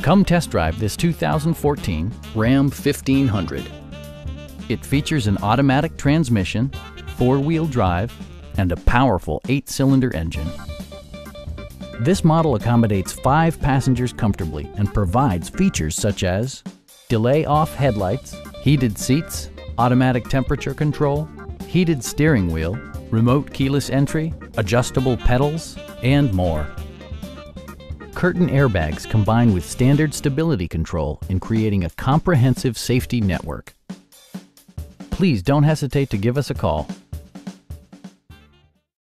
Come test drive this 2014 Ram 1500. It features an automatic transmission, four-wheel drive, and a powerful 8-cylinder engine. This model accommodates 5 passengers comfortably and provides features such as delay-off headlights, heated seats, automatic temperature control, heated steering wheel, remote keyless entry, adjustable pedals, and more. Curtain airbags combine with standard stability control in creating a comprehensive safety network. Please don't hesitate to give us a call.